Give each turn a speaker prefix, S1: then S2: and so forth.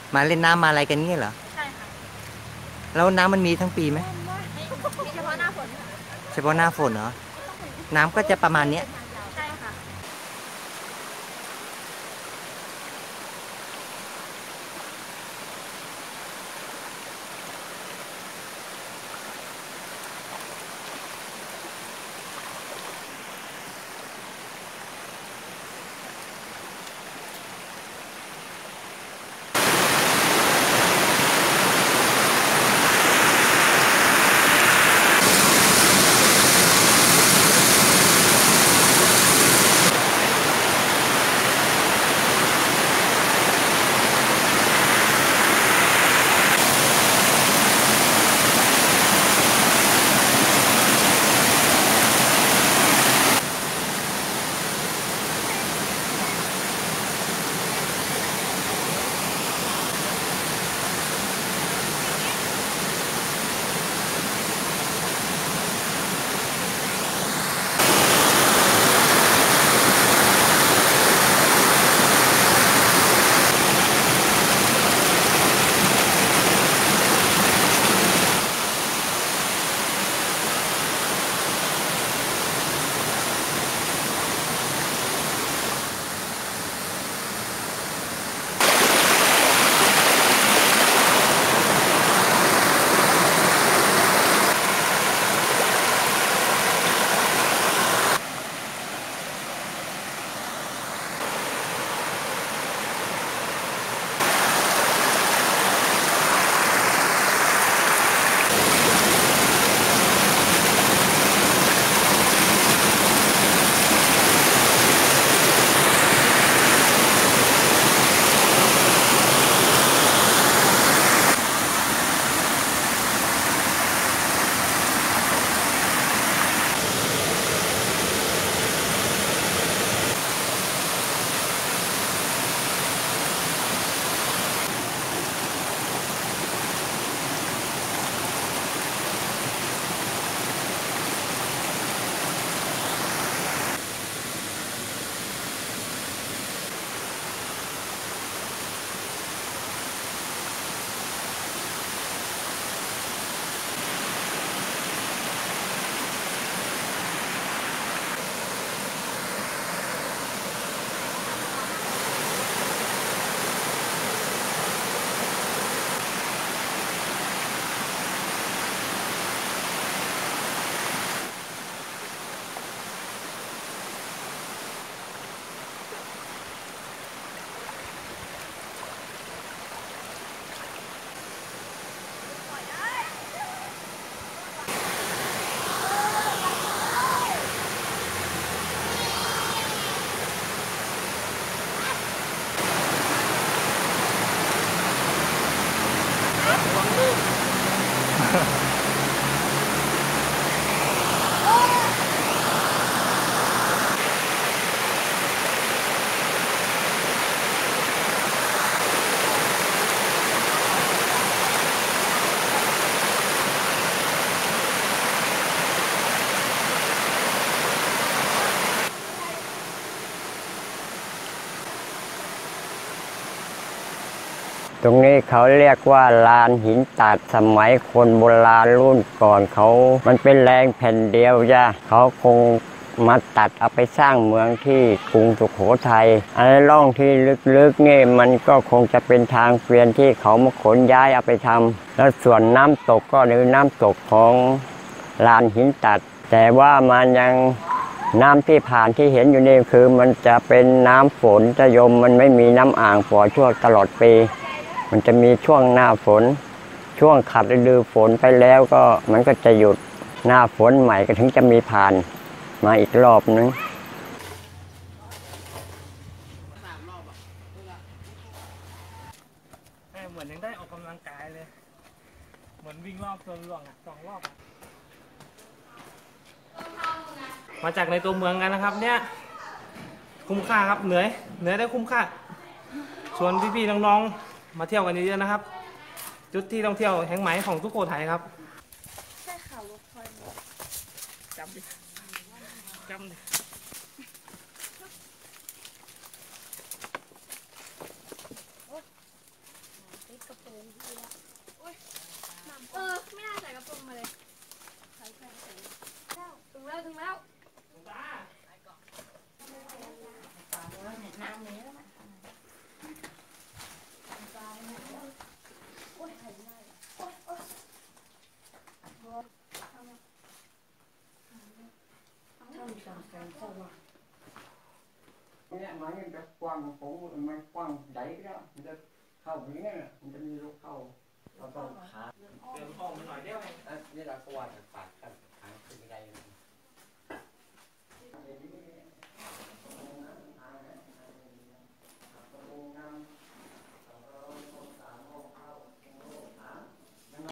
S1: มาเล่นน้ำมาอะไรกันงี้เหรอ
S2: ใช่ค่ะ
S1: แล้วน้ำมันมีทั้งปีไหม
S2: มีเฉพาะหน้าฝน
S1: เฉพาะหน้าฝนเหรอน้ำก็จะประมาณเนี้ย
S2: ใช่ค่ะ
S3: ตรงนี้เขาเรียกว่าลานหินตัดสมัยคนโบราณรุ่นก่อนเขามันเป็นแรงแผ่นเดียวจ้ะเขาคงมาตัดเอาไปสร้างเมืองที่กรุงสุโขทัยอันร่องที่ลึกๆนี่มันก็คงจะเป็นทางเกวียนที่เขามาขนย้ายเอาไปทำแล้วส่วนน้ำตกก็คือน้ำตกของลานหินตัดแต่ว่ามันยังน้ำที่ผ่านที่เห็นอยู่นี่คือมันจะเป็นน้ำฝนจะยมมันไม่มีน้ำอ่างปล่อยชั่วตลอดปีมันจะมีช่วงหน้าฝนช่วงขาดฤดูฝนไปแล้วก็มันก็จะหยุดหน้าฝนใหม่ก็ถึงจะมีผ่านมาอีกรอบนึง
S4: เหมือนยังได้ออกกำลังกายเลยเหมือนวิ่งรอบสวนหลวง2 รอบมาจากในตัวเมืองกันนะครับเนี่ยคุ้มค่าครับเหนื่อยได้คุ้มค่าชวนพี่ๆน้องๆมาเที่ยวกันเยอะๆนะครับจุดที่ท่องเที่ยวแห่งใหม่ของสุโขทัยครับ
S2: ใช่ค่ะรถไฟ
S4: จำดิ
S2: ไม่น่าใส่กระโปรงมาเลยถึงแล้วถึงแล้ว
S4: ตา
S3: เนี่ยมันจะกว้างผมมันกว้างใหญ่แล้วมันจะเข้าอย่างนี้มันจะมีลูกเข้าเราต้องขา
S4: เตรียมห้องมาหน่อยเดียวเอง
S3: นี่เราก็ว่าจะปัด